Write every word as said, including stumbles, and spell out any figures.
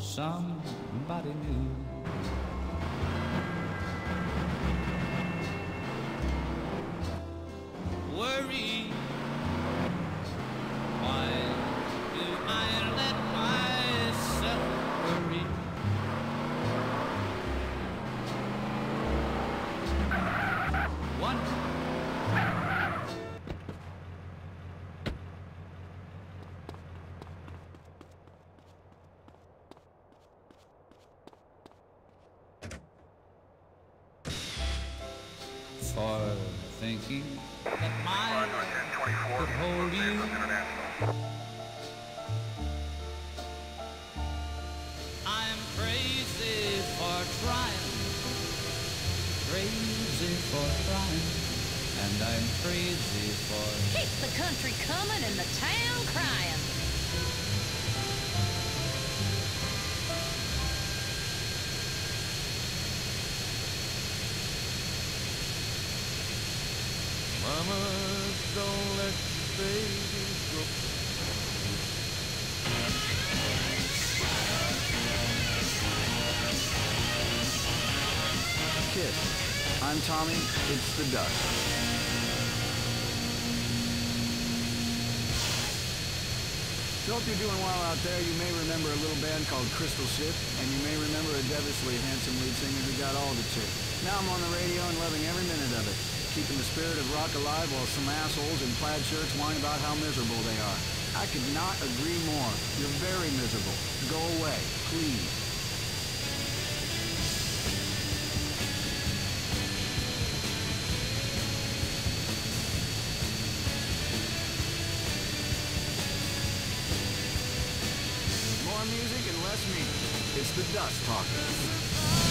somebody new. Worry, why do I let myself worry? One. For thinking that my love could hold you. I'm crazy for trying, crazy for trying, and I'm crazy for... Keep the country coming and the town crying. Mama, don't let baby go. Kiss. I'm Tommy. It's the Dust. So hope you're doing well out there. You may remember a little band called Crystal Ship, and you may remember a devilishly handsome lead singer who got all the chicks. Now I'm on the radio and loving every minute of it, keeping the spirit of rock alive while some assholes in plaid shirts whine about how miserable they are. I could not agree more. You're very miserable. Go away, please. More music and less me. It's the Dust talking.